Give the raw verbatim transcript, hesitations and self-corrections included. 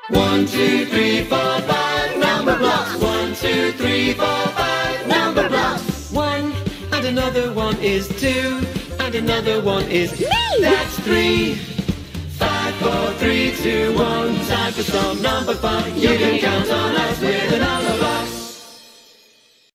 One, two, three, four, five, number blocks. One, two, three, four, five, number blocks. One, and another one is two, and another one is me. That's three. Five, four, three, two, one. Time for some number fun. You can count on